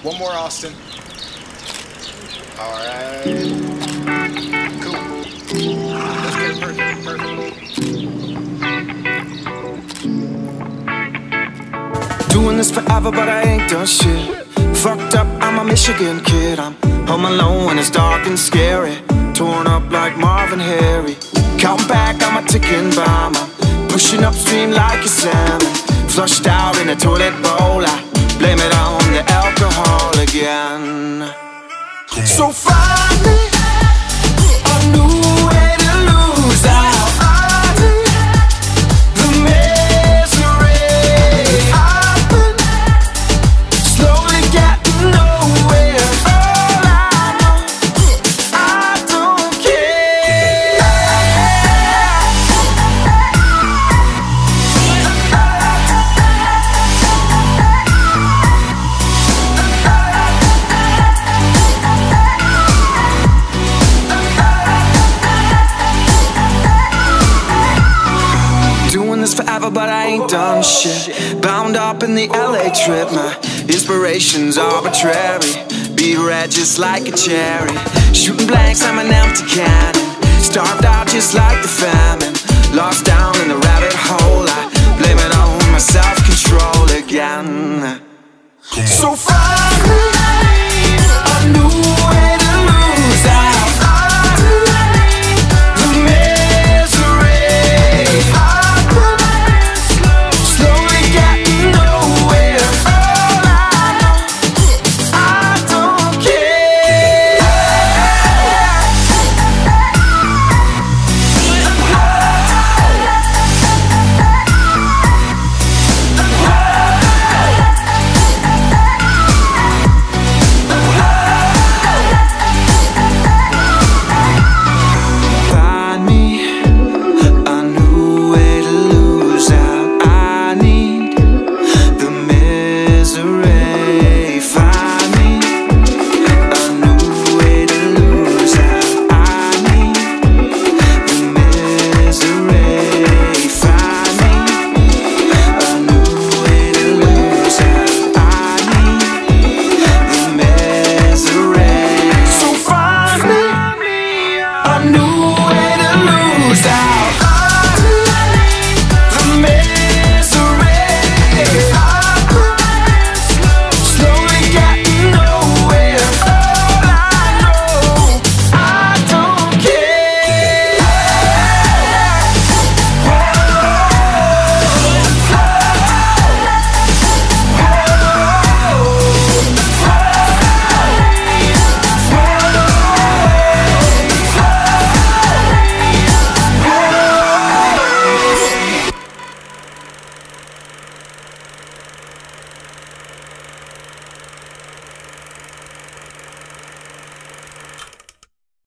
One more, Austin. All right. Cool. That's good. Perfect. Doing this forever, but I ain't done shit. Fucked up, I'm a Michigan kid. I'm home alone when it's dark and scary. Torn up like Marvin Harry. Counting back, I'm a ticking bomb. I'm pushing upstream like a salmon. Flushed out in a toilet bowl. I blame it on the alcohol again. So find me a new way to lose. I'll find the misery. I've been slowly getting nowhere. All I know, I don't care. Doing this forever, but I ain't done shit. Bound up in the LA trip, my inspiration's arbitrary. Be red just like a cherry. Shooting blanks, I'm an empty cannon. Starved out just like the famine. Lost down in the rabbit hole, I blame it on my self-control again.